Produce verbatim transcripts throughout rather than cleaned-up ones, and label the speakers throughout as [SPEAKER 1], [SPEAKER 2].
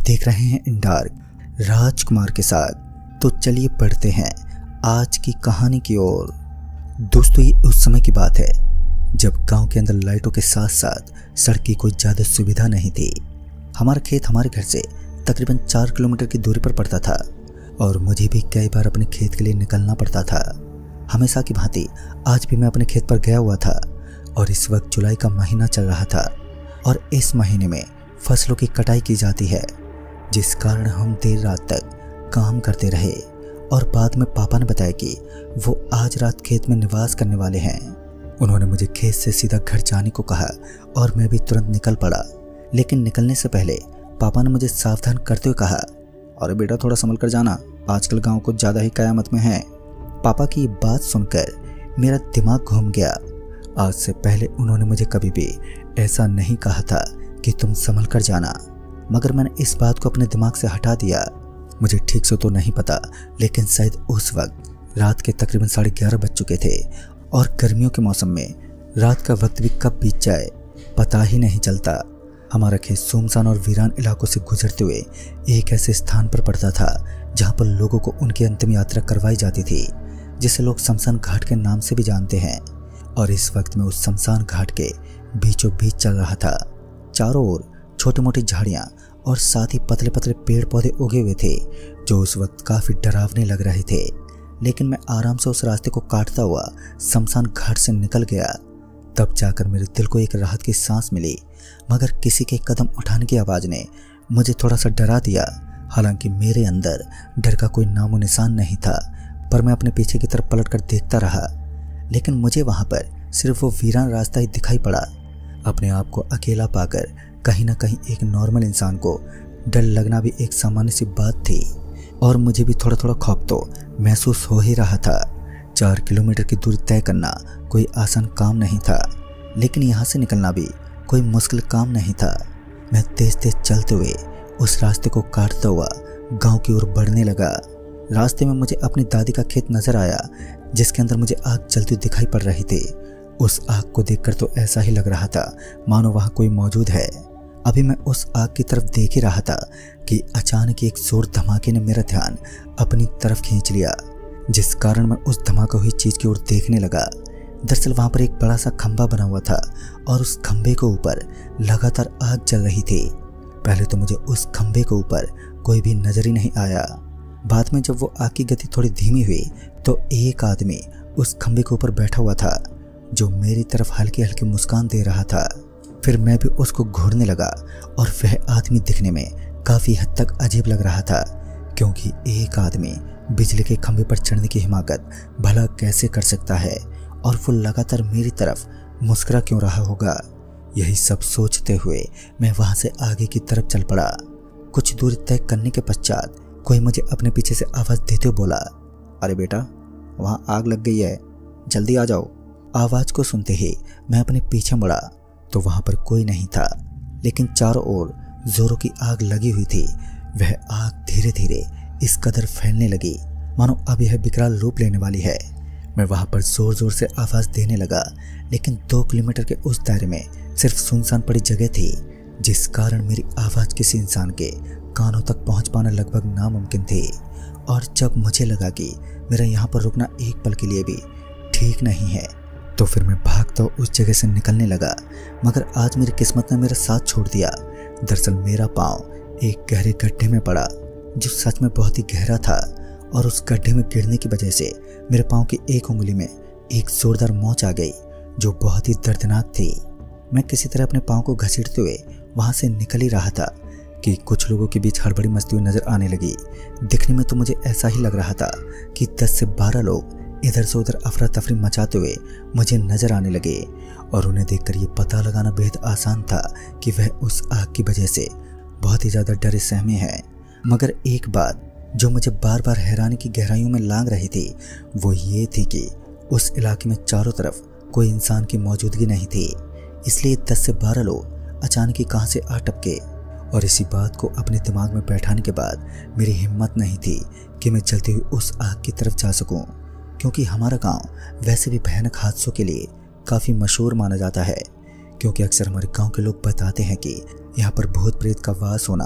[SPEAKER 1] देख रहे हैं इन डार्क राजकुमार के साथ। तो चलिए बढ़ते हैं आज की कहानी की ओर। दोस्तों, ये उस समय की बात है जब गांव के अंदर लाइटों के साथ साथ सड़क की कोई ज़्यादा सुविधा नहीं थी। हमारा खेत हमारे घर से तकरीबन चार किलोमीटर की दूरी पर पड़ता था और मुझे भी कई बार अपने खेत के लिए निकलना पड़ता था। हमेशा की भांति आज भी मैं अपने खेत पर गया हुआ था और इस वक्त जुलाई का महीना चल रहा था और इस महीने में फसलों की कटाई की जाती है, जिस कारण हम देर रात तक काम करते रहे। और बाद में पापा ने बताया कि वो आज रात खेत में निवास करने वाले हैं। उन्होंने मुझे खेत से सीधा घर जाने को कहा और मैं भी तुरंत निकल पड़ा। लेकिन निकलने से पहले पापा ने मुझे सावधान करते हुए कहा, अरे बेटा, थोड़ा संभल कर जाना, आजकल गांव कुछ ज़्यादा ही कयामत में है। पापा की ये बात सुनकर मेरा दिमाग घूम गया। आज से पहले उन्होंने मुझे कभी भी ऐसा नहीं कहा था कि तुम संभल कर जाना, मगर मैंने इस बात को अपने दिमाग से हटा दिया। मुझे ठीक से तो नहीं पता, लेकिन शायद उस वक्त रात के तकरीबन साढ़े ग्यारह बज चुके थे और गर्मियों के मौसम में रात का वक्त भी कब बीत जाए पता ही नहीं चलता। हमारा खेत सुनसान और वीरान इलाकों से गुजरते हुए एक ऐसे स्थान पर पड़ता था जहाँ पर लोगों को उनकी अंतिम यात्रा करवाई जाती थी, जिसे लोग शमशान घाट के नाम से भी जानते हैं। और इस वक्त मैं उस शमशान घाट के बीचों बीच चल रहा था। चारों ओर छोटी मोटी झाड़ियाँ और साथ ही पतले पतले पेड़ पौधे उगे हुए थे जो उस वक्त काफ़ी डरावने लग रहे थे। लेकिन मैं आराम से उस रास्ते को काटता हुआ शमशान घाट से निकल गया। तब जाकर मेरे दिल को एक राहत की सांस मिली, मगर किसी के कदम उठाने की आवाज़ ने मुझे थोड़ा सा डरा दिया। हालांकि मेरे अंदर डर का कोई नामो निशान नहीं था, पर मैं अपने पीछे की तरफ पलट कर देखता रहा। लेकिन मुझे वहाँ पर सिर्फ वो वीरान रास्ता ही दिखाई पड़ा। अपने आप को अकेला पाकर कहीं ना कहीं एक नॉर्मल इंसान को डर लगना भी एक सामान्य सी बात थी और मुझे भी थोड़ा थोड़ा खौफ तो महसूस हो ही रहा था। चार किलोमीटर की दूरी तय करना कोई आसान काम नहीं था, लेकिन यहाँ से निकलना भी कोई मुश्किल काम नहीं था। मैं तेज तेज चलते हुए उस रास्ते को काटता हुआ गांव की ओर बढ़ने लगा। रास्ते में मुझे अपनी दादी का खेत नजर आया, जिसके अंदर मुझे आग जलती दिखाई पड़ रही थी। उस आग को देखकर तो ऐसा ही लग रहा था मानो वहाँ कोई मौजूद है। अभी मैं उस आग की तरफ देख ही रहा था कि अचानक एक जोर धमाके ने मेरा ध्यान अपनी तरफ खींच लिया, जिस कारण मैं उस धमाका हुई चीज की ओर देखने लगा। दरअसल वहां पर एक बड़ा सा खंभा बना हुआ था और उस खंभे के ऊपर लगातार आग जल रही थी। पहले तो मुझे उस खंभे के ऊपर कोई भी नजर ही नहीं आया। बाद में जब वो आग की गति थोड़ी धीमी हुई तो एक आदमी उस खंभे के ऊपर बैठा हुआ था जो मेरी तरफ हल्की हल्की मुस्कान दे रहा था। फिर मैं भी उसको घूरने लगा और वह आदमी दिखने में काफ़ी हद तक अजीब लग रहा था, क्योंकि एक आदमी बिजली के खंभे पर चढ़ने की हिम्मत भला कैसे कर सकता है और वो लगातार मेरी तरफ मुस्कुरा क्यों रहा होगा। यही सब सोचते हुए मैं वहाँ से आगे की तरफ चल पड़ा। कुछ दूरी तय करने के पश्चात कोई मुझे अपने पीछे से आवाज़ देते हुए बोला, अरे बेटा, वहाँ आग लग गई है, जल्दी आ जाओ। आवाज़ को सुनते ही मैं अपने पीछे मुड़ा तो वहाँ पर कोई नहीं था, लेकिन चारों ओर जोरों की आग लगी हुई थी। वह आग धीरे धीरे इस कदर फैलने लगी मानो अब यह विकराल रूप लेने वाली है। मैं वहाँ पर जोर जोर से आवाज़ देने लगा, लेकिन दो किलोमीटर के उस दायरे में सिर्फ सुनसान पड़ी जगह थी, जिस कारण मेरी आवाज़ किसी इंसान के कानों तक पहुँच पाना लगभग नामुमकिन थी। और जब मुझे लगा कि मेरा यहाँ पर रुकना एक पल के लिए भी ठीक नहीं है, तो फिर मैं भागता उस जगह से निकलने लगा। मगर आज मेरी किस्मत ने मेरा साथ छोड़ दिया। दरअसल मेरा पाँव एक गहरे गड्ढे में पड़ा, जो सच में बहुत ही गहरा था, और उस गड्ढे में गिरने की वजह से मेरे पाँव की एक उंगली में एक जोरदार मोच आ गई, जो बहुत ही दर्दनाक थी। मैं किसी तरह अपने पाँव को घसीटते हुए वहाँ से निकल ही रहा था कि कुछ लोगों के बीच हड़बड़ी मचती हुई नजर आने लगी। दिखने में तो मुझे ऐसा ही लग रहा था कि दस से बारह लोग इधर से उधर अफरा तफरी मचाते हुए मुझे नजर आने लगे, और उन्हें देखकर ये पता लगाना बेहद आसान था कि वह उस आग की वजह से बहुत ही ज़्यादा डरे सहमे हैं। मगर एक बात जो मुझे बार बार हैरानी की गहराइयों में लांग रही थी वो ये थी कि उस इलाके में चारों तरफ कोई इंसान की मौजूदगी नहीं थी, इसलिए दस से बारह लोग अचानक ही कहाँ से आ टपके। और इसी बात को अपने दिमाग में बैठाने के बाद मेरी हिम्मत नहीं थी कि मैं चलते हुए उस आग की तरफ जा सकूं, क्योंकि हमारा गांव वैसे भी भयानक हादसों के लिए काफ़ी मशहूर माना जाता है। क्योंकि अक्सर हमारे गांव के लोग बताते हैं कि यहाँ पर भूत प्रेत का वास होना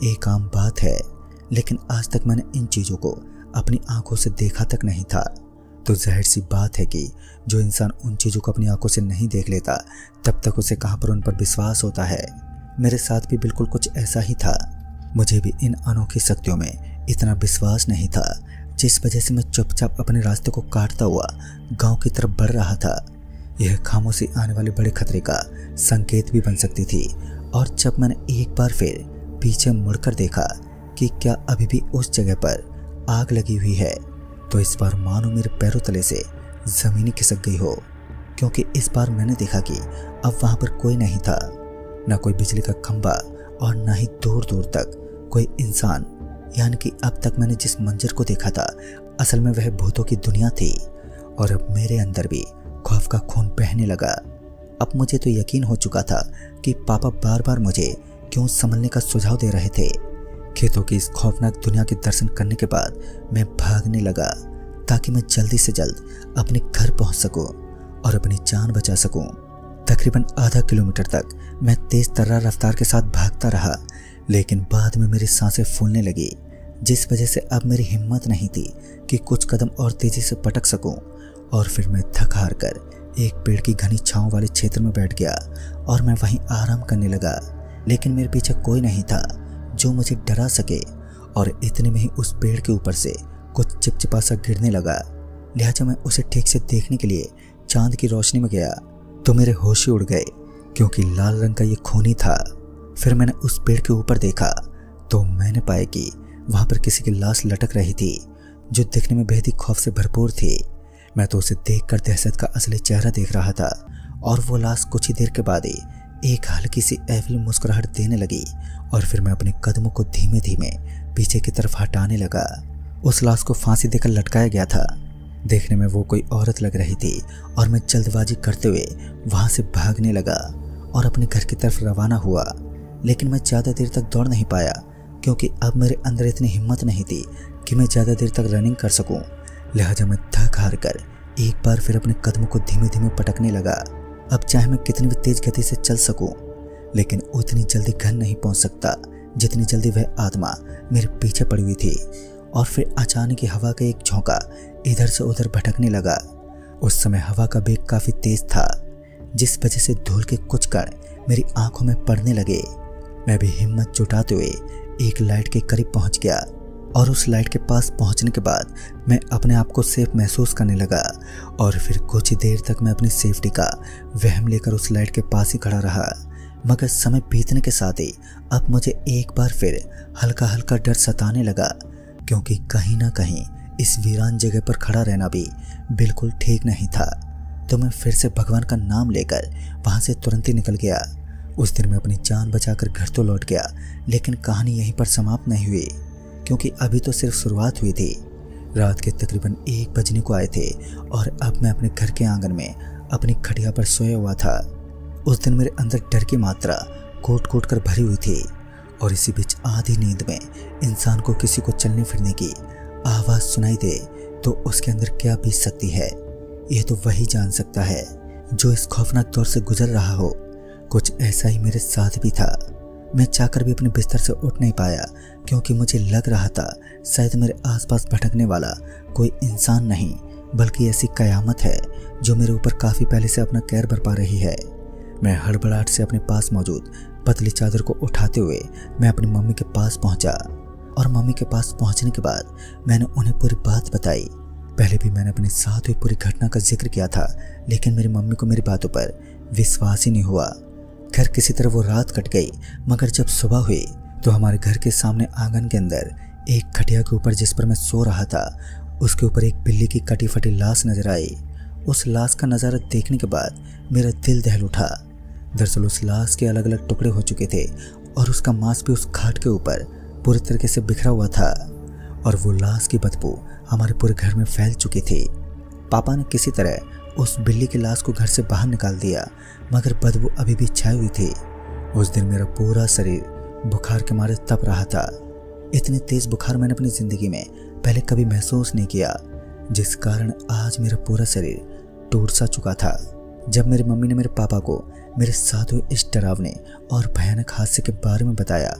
[SPEAKER 1] एक आम बात है, लेकिन आज तक मैंने इन चीज़ों को अपनी आंखों से देखा तक नहीं था। तो जाहिर सी बात है कि जो इंसान उन चीज़ों को अपनी आंखों से नहीं देख लेता तब तक उसे कहाँ पर उन पर विश्वास होता है। मेरे साथ भी बिल्कुल कुछ ऐसा ही था। मुझे भी इन अनोखी शक्तियों में इतना विश्वास नहीं था, जिस वजह से मैं चुपचाप अपने रास्ते को काटता हुआ गांव की तरफ बढ़ रहा था। यह खामोशी आने वाले बड़े खतरे का संकेत भी बन सकती थी। और जब मैंने एक बार फिर पीछे मुड़कर देखा कि क्या अभी भी उस जगह पर आग लगी हुई है, तो इस बार मानो मेरे पैरों तले से जमीन खिसक गई हो। क्योंकि इस बार मैंने देखा कि अब वहां पर कोई नहीं था, न कोई बिजली का खंभा और न ही दूर दूर तक कोई इंसान। यानी कि अब तक मैंने जिस मंजर को देखा था असल में वह भूतों की दुनिया थी। और अब मेरे अंदर भी खौफ का खून बहने लगा। अब मुझे तो यकीन हो चुका था कि पापा बार बार मुझे क्यों संभलने का सुझाव दे रहे थे। खेतों की इस खौफनाक दुनिया के दर्शन करने के बाद मैं भागने लगा, ताकि मैं जल्दी से जल्द अपने घर पहुंच सकूं और अपनी जान बचा सकूं। तकरीबन आधा किलोमीटर तक मैं तेज तर्रार रफ्तार के साथ भागता रहा, लेकिन बाद में मेरी सांसें फूलने लगी, जिस वजह से अब मेरी हिम्मत नहीं थी कि कुछ कदम और तेजी से पटक सकूं। और फिर मैं थक हार कर एक पेड़ की घनी छांव वाले क्षेत्र में बैठ गया और मैं वहीं आराम करने लगा। लेकिन मेरे पीछे कोई नहीं था जो मुझे डरा सके। और इतने में ही उस पेड़ के ऊपर से कुछ चिपचिपा सा गिरने लगा। लिहाजा मैं उसे ठीक से देखने के लिए चांद की रोशनी में गया तो मेरे होश ही उड़ गए, क्योंकि लाल रंग का ये खूनी था। फिर मैंने उस पेड़ के ऊपर देखा तो मैंने पाया कि वहां पर किसी की लाश लटक रही थी, जो दिखने में बेहद ही खौफ से भरपूर थी। मैं तो उसे देखकर दहशत का असली चेहरा देख रहा था। और वो लाश कुछ ही देर के बाद ही एक हल्की सी एविल मुस्कुराहट देने लगी। और फिर मैं अपने कदमों को धीमे धीमे पीछे की तरफ हटाने लगा। उस लाश को फांसी देकर लटकाया गया था। देखने में वो कोई औरत लग रही थी और मैं जल्दबाजी करते हुए वहां से भागने लगा और अपने घर की तरफ रवाना हुआ। लेकिन मैं ज़्यादा देर तक दौड़ नहीं पाया, क्योंकि अब मेरे अंदर इतनी हिम्मत नहीं थी कि मैं ज़्यादा देर तक रनिंग कर सकूं। लिहाजा मैं थक हार कर एक बार फिर अपने कदमों को धीमे धीमे पटकने लगा। अब चाहे मैं कितनी भी तेज गति से चल सकूं, लेकिन उतनी जल्दी घर नहीं पहुंच सकता जितनी जल्दी वह आत्मा मेरे पीछे पड़ी हुई थी। और फिर अचानक ही हवा का एक झोंका इधर से उधर भटकने लगा। उस समय हवा का वेग काफी तेज था, जिस वजह से धूल के कुछ कण मेरी आंखों में पड़ने लगे। मैं भी हिम्मत जुटाते हुए एक लाइट के करीब पहुंच गया और उस लाइट के पास पहुंचने के बाद मैं अपने आप को सेफ महसूस करने लगा। और फिर कुछ ही देर तक मैं अपनी सेफ्टी का वहम लेकर उस लाइट के पास ही खड़ा रहा। मगर समय बीतने के साथ ही अब मुझे एक बार फिर हल्का हल्का डर सताने लगा, क्योंकि कहीं ना कहीं इस वीरान जगह पर खड़ा रहना भी बिल्कुल ठीक नहीं था। तो मैं फिर से भगवान का नाम लेकर वहां से तुरंत ही निकल गया। उस दिन मैं अपनी जान बचाकर घर तो लौट गया, लेकिन कहानी यहीं पर समाप्त नहीं हुई, क्योंकि अभी तो सिर्फ शुरुआत हुई थी। रात के तकरीबन एक बजने को आए थे और अब मैं अपने घर के आंगन में अपनी खटिया पर सोया हुआ था। उस दिन मेरे अंदर डर की मात्रा कोट कोट कर भरी हुई थी। और इसी बीच आधी नींद में इंसान को किसी को चलने फिरने की आवाज़ सुनाई दे तो उसके अंदर क्या बीत सकती है, यह तो वही जान सकता है जो इस खौफनाक दौर से गुजर रहा हो। कुछ ऐसा ही मेरे साथ भी था। मैं चाहकर भी अपने बिस्तर से उठ नहीं पाया, क्योंकि मुझे लग रहा था शायद मेरे आसपास भटकने वाला कोई इंसान नहीं, बल्कि ऐसी कयामत है जो मेरे ऊपर काफ़ी पहले से अपना कहर बरपा रही है। मैं हड़बड़ाहट से अपने पास मौजूद पतली चादर को उठाते हुए मैं अपनी मम्मी के पास पहुंचा। और मम्मी के पास पहुंचने के बाद मैंने उन्हें पूरी बात बताई। पहले भी मैंने अपने साथ हुई पूरी घटना का जिक्र किया था, लेकिन मेरी मम्मी को मेरी बातों पर विश्वास ही नहीं हुआ। खैर किसी तरह वो रात कट गई, मगर जब सुबह हुई तो हमारे घर के सामने आंगन के अंदर एक खटिया के ऊपर जिस पर मैं सो रहा था, उसके ऊपर एक बिल्ली की कटी फटी लाश नजर आई। उस लाश का नज़ारा देखने के बाद मेरा दिल दहल उठा। दरअसल उस लाश के अलग अलग टुकड़े हो चुके थे और उसका मांस भी उस खाट के ऊपर पूरी तरीके से बिखरा हुआ था। और वो लाश की बदबू हमारे पूरे घर में फैल चुकी थी। पापा ने किसी तरह उस बिल्ली की लाश को घर से बाहर निकाल दिया, मगर बदबू अभी भी छाई हुई थी। उस दिन मेरा पूरा शरीर बुखार के मारे तप रहा था। इतनी तेज बुखार मैंने अपनी ज़िंदगी में पहले कभी महसूस नहीं किया, जिस कारण आज मेरा पूरा शरीर टूट सा चुका था। जब मेरी मम्मी ने मेरे पापा को मेरे साथ हुए इस डरावने और भयानक हादसे के बारे में बताया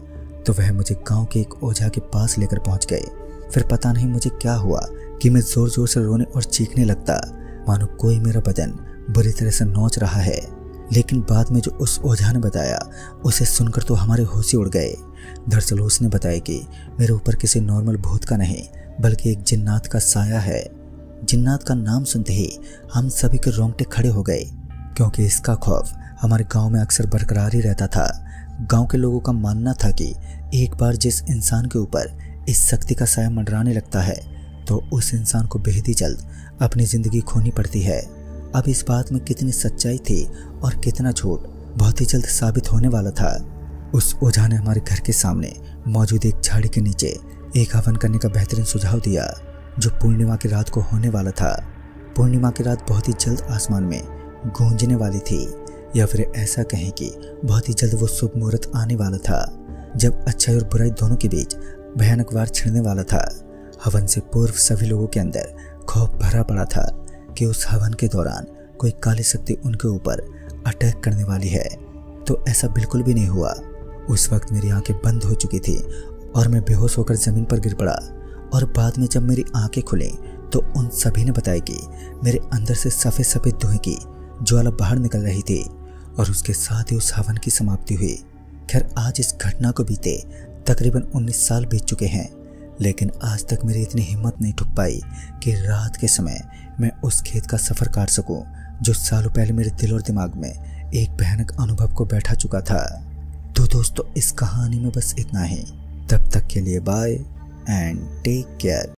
[SPEAKER 1] तो वह मुझे गांव के एक ओझा के पास लेकर पहुंच गए। फिर पता नहीं मुझे क्या हुआ कि मैं जोर जोर से रोने और चीखने लगता, मानो कोई मेरा बदन बुरी तरह से नोच रहा है। लेकिन बाद में जो उस ओझा ने बताया उसे सुनकर तो हमारे होश ही उड़ गए। दरअसल उसने बताया कि मेरे ऊपर किसी नॉर्मल भूत का नहीं बल्कि एक जिन्नात का साया है। जिन्नात का नाम सुनते ही हम सभी के रोंगटे खड़े हो गए, क्योंकि इसका खौफ हमारे गांव में अक्सर बरकरार ही रहता था। गांव के लोगों का मानना था कि एक बार जिस इंसान के ऊपर इस शक्ति का साया मंडराने लगता है तो उस इंसान को बेहद ही जल्द अपनी जिंदगी खोनी पड़ती है। अब इस बात में कितनी सच्चाई थी और कितना झूठ बहुत ही जल्द साबित होने वाला था। उस ओझा ने हमारे घर के सामने मौजूद एक झाड़ी के नीचे एक हवन करने का बेहतरीन सुझाव दिया, जो पूर्णिमा की रात को होने वाला था। पूर्णिमा की रात बहुत ही जल्द आसमान में गूंजने वाली थी, या फिर ऐसा कहें कि बहुत ही जल्द वो शुभ मुहूर्त आने वाला था, जब अच्छाई और बुराई दोनों के बीच भयानक वार छिड़ने वाला था। हवन से पूर्व सभी लोगों के अंदर खौफ भरा पड़ा था कि उस हवन के दौरान कोई काली शक्ति उनके ऊपर अटैक करने वाली है, तो ऐसा बिल्कुल भी नहीं हुआ। उस वक्त मेरी आंखें बंद हो चुकी थी और मैं बेहोश होकर जमीन पर गिर पड़ा। और बाद में जब मेरी आंखें खुली तो उन सभी ने बताया कि मेरे अंदर से सफ़ेद सफ़ेद धुएं की ज्वाला बाहर निकल रही थी और उसके साथ ही उस हवन की समाप्ति हुई। खैर, आज इस घटना को बीते तकरीबन उन्नीस साल बीत चुके हैं, लेकिन आज तक मेरी इतनी हिम्मत नहीं ठुक पाई कि रात के समय मैं उस खेत का सफ़र काट सकूं, जो सालों पहले मेरे दिल और दिमाग में एक भयानक अनुभव को बैठा चुका था। तो दोस्तों, इस कहानी में बस इतना ही। तब तक के लिए बाय एंड टेक केयर।